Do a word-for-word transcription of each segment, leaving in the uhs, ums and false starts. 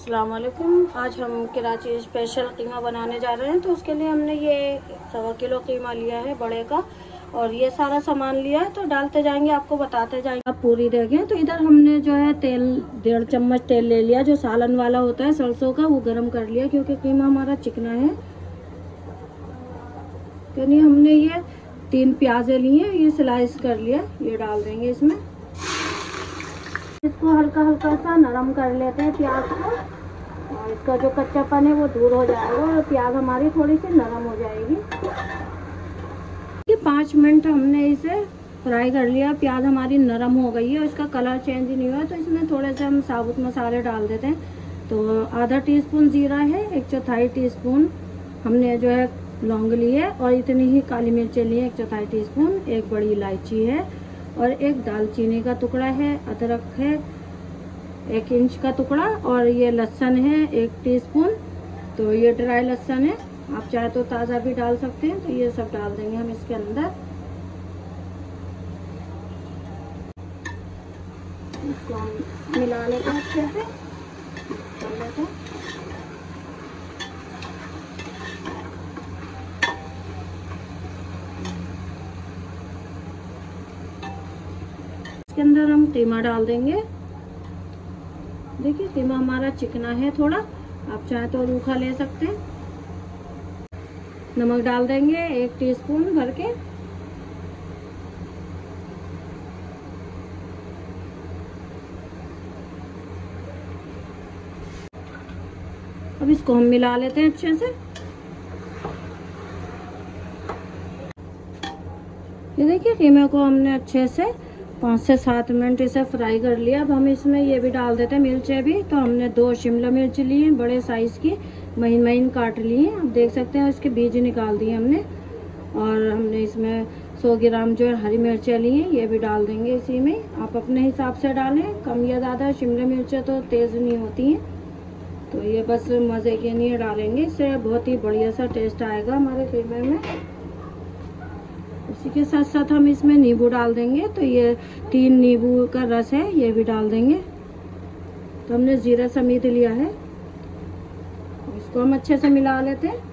अस्सलाम वालेकुम। आज हम कराची स्पेशल कीमा बनाने जा रहे हैं। तो उसके लिए हमने ये सवा किलो कीमा लिया है बड़े का, और ये सारा सामान लिया है। तो डालते जाएंगे, आपको बताते जाएंगे। आप पूरी देखें। तो इधर हमने जो है तेल डेढ़ चम्मच तेल ले लिया, जो सालन वाला होता है सरसों का, वो गरम कर लिया क्योंकि कीमा हमारा चिकना है। यानी हमने ये तीन प्याजे लिए, ये स्लाइस कर लिया, ये डाल देंगे इसमें। इसको हल्का हल्का सा नरम कर लेते हैं प्याज को, और इसका जो कच्चापन है वो दूर हो जाएगा और प्याज हमारी थोड़ी सी नरम हो जाएगी। पाँच मिनट हमने इसे फ्राई कर लिया, प्याज हमारी नरम हो गई है और इसका कलर चेंज नहीं हुआ। तो इसमें थोड़े से हम साबुत मसाले डाल देते हैं। तो आधा टीस्पून जीरा है, एक चौथाई टीस्पून हमने जो है लौंग ली है, और इतनी ही काली मिर्चें ली है, एक चौथाई टीस्पून, एक बड़ी इलायची है, और एक दालचीनी का टुकड़ा है, अदरक है एक इंच का टुकड़ा, और ये लहसुन है एक टीस्पून। तो ये ड्राई लहसुन है, आप चाहे तो ताज़ा भी डाल सकते हैं। तो ये सब डाल देंगे हम इसके अंदर। इसको हम मिला लेते हैं अच्छे से, कर लेते हैं। इसके अंदर हम कीमा डाल देंगे। देखिए कीमा हमारा चिकना है थोड़ा, आप चाहे तो रूखा ले सकते हैं। नमक डाल देंगे एक टीस्पून भर के। अब इसको हम मिला लेते हैं अच्छे से। ये देखिए कीमे को हमने अच्छे से पाँच से सात मिनट इसे फ्राई कर लिया। अब हम इसमें ये भी डाल देते हैं मिर्चें भी। तो हमने दो शिमला मिर्च ली हैं बड़े साइज़ की, महीन महीन काट ली हैं। आप देख सकते हैं इसके बीज निकाल दिए हमने। और हमने इसमें सौ ग्राम जो है हरी मिर्चें ली हैं, ये भी डाल देंगे इसी में। आप अपने हिसाब से डालें, कम या ज़्यादा। शिमला मिर्चें तो तेज़ नहीं होती हैं, तो ये बस मज़े के लिए डालेंगे, इससे बहुत ही बढ़िया सा टेस्ट आएगा हमारे कीमे में। इसी के साथ साथ हम इसमें नींबू डाल देंगे। तो ये तीन नींबू का रस है, ये भी डाल देंगे। तो हमने जीरा समीत लिया है, इसको हम अच्छे से मिला लेते हैं।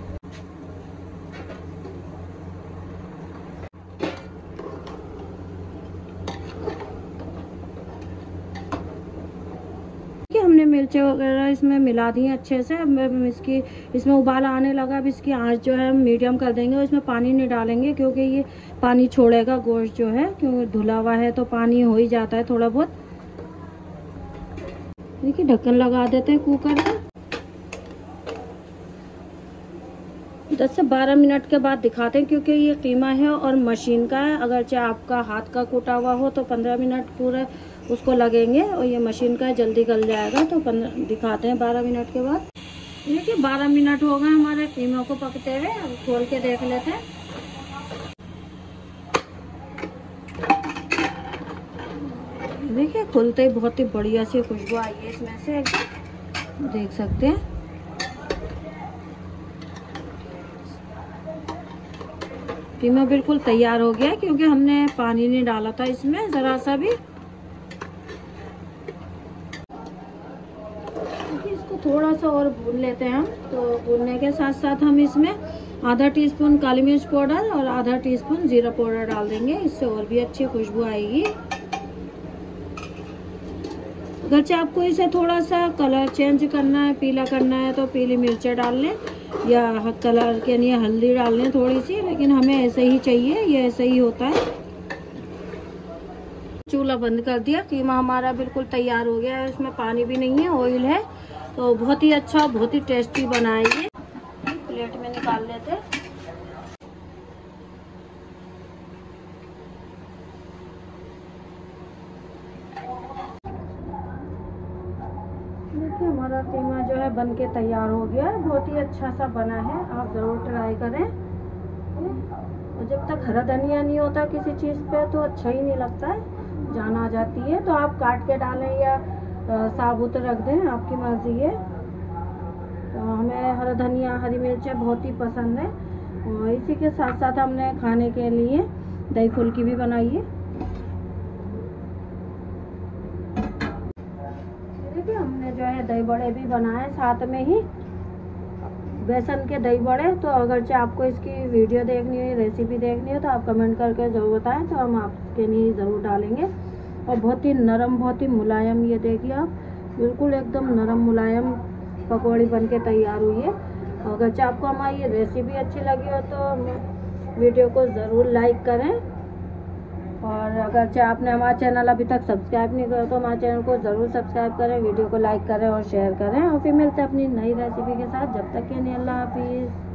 हमने मिर्चें वगैरह इसमें मिला दी हैं अच्छे से। अब इसकी इसमें उबाल आने लगा। अब इसकी आंच जो है मीडियम कर देंगे, और इसमें पानी नहीं डालेंगे क्योंकि ये पानी छोड़ेगा गोश्त जो है, क्योंकि धुला हुआ है तो पानी हो ही जाता है थोड़ा बहुत। देखिए ढक्कन लगा देते हैं कुकर का। दस से बारह मिनट के बाद दिखाते हैं, क्योंकि ये कीमा है और मशीन का है। अगर चाहे आपका हाथ का कूटा हुआ हो तो पंद्रह मिनट पूरे उसको लगेंगे, और ये मशीन का है, जल्दी गल जाएगा। तो पंद्रह दिखाते हैं बारह मिनट के बाद। देखिए बारह मिनट हो गए हमारे कीमा को पकते हुए। अब खोल के देख लेते हैं। देखिए खुलते ही बहुत ही बढ़िया सी खुशबू आई है इसमें से, एकदम देख सकते हैं। कीमा बिल्कुल तैयार हो गया, क्योंकि हमने पानी नहीं डाला था इसमें ज़रा सा भी। इसको थोड़ा सा और भून लेते हैं हम। तो भूनने के साथ साथ हम इसमें आधा टीस्पून काली मिर्च पाउडर और आधा टीस्पून जीरा पाउडर डाल देंगे, इससे और भी अच्छी खुशबू आएगी। अगर चाहे आपको इसे थोड़ा सा कलर चेंज करना है, पीला करना है, तो पीली मिर्चें डाल लें, या कलर के लिए हल्दी डाल लें थोड़ी सी। लेकिन हमें ऐसे ही चाहिए, ये ऐसे ही होता है। चूल्हा बंद कर दिया। कीमा हमारा बिल्कुल तैयार हो गया है, इसमें पानी भी नहीं है, ऑयल है। तो बहुत ही अच्छा, बहुत ही टेस्टी बना है ये। प्लेट में निकाल लेते हैं। देखिए हमारा कीमा जो है बन के तैयार हो गया है, बहुत ही अच्छा सा बना है। आप ज़रूर ट्राई करें। और जब तक हरा धनिया नहीं होता किसी चीज़ पे तो अच्छा ही नहीं लगता है, जान आ जाती है। तो आप काट के डालें या साबुत रख दें, आपकी मर्जी है। तो हमें हरा धनिया, हरी मिर्चें बहुत ही पसंद है। और इसी के साथ साथ हमने खाने के लिए दही फुल्की भी बनाई है। के हमने जो है दही बड़े भी बनाए साथ में ही, बेसन के दही बड़े। तो अगर चाहे आपको इसकी वीडियो देखनी है, रेसिपी देखनी है, तो आप कमेंट करके ज़रूर बताएं, तो हम आपके लिए ज़रूर डालेंगे। और बहुत ही नरम, बहुत ही मुलायम, ये देखिए आप, बिल्कुल एकदम नरम मुलायम पकौड़ी बन के तैयार हुई है। अगर चाहे आपको हमारी ये रेसिपी अच्छी लगी हो तो वीडियो को ज़रूर लाइक करें। और अगर चाहे आपने हमारा चैनल अभी तक सब्सक्राइब नहीं करा तो हमारे चैनल को ज़रूर सब्सक्राइब करें, वीडियो को लाइक करें और शेयर करें। और फिर मिलते हैं अपनी नई रेसिपी के साथ। जब तक के लिए अल्लाह हाफिज़।